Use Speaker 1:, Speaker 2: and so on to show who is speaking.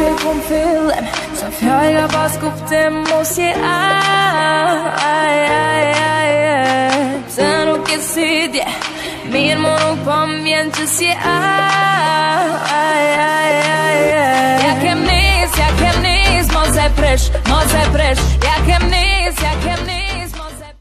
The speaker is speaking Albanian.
Speaker 1: kum fillim, sa fjallë ka pas kuptim mos je pse nuk e sidje, mirë mu nuk po m'vjen që si ja kem nis, mos e presh